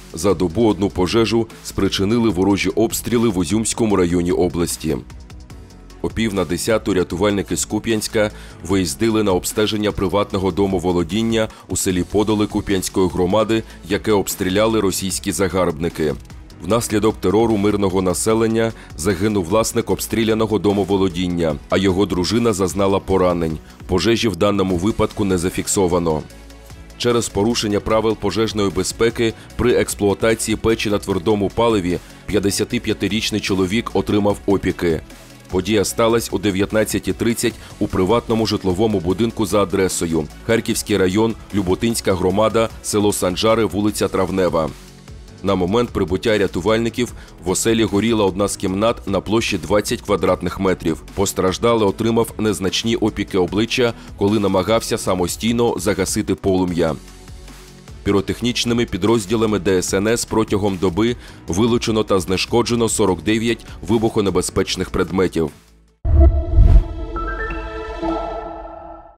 За добу одну пожежу спричинили ворожі обстріли в Ізюмському районі області. О 9:50 рятувальники з Куп'янська виїздили на обстеження приватного домоволодіння у селі Подоли Куп'янської громади, яке обстріляли російські загарбники. Внаслідок терору мирного населення загинув власник обстріляного домоволодіння, а його дружина зазнала поранень. Пожежі в даному випадку не зафіксовано. Через порушення правил пожежної безпеки при експлуатації печі на твердому паливі 55-річний чоловік отримав опіки. Подія сталася о 19:30 у приватному житловому будинку за адресою Харківський район, Люботинська громада, село Санжари, вулиця Травнева. На момент прибуття рятувальників в оселі горіла одна з кімнат на площі 20 квадратних метрів. Постраждалий отримав незначні опіки обличчя, коли намагався самостійно загасити полум'я. Піротехнічними підрозділами ДСНС протягом доби вилучено та знешкоджено 49 вибухонебезпечних предметів.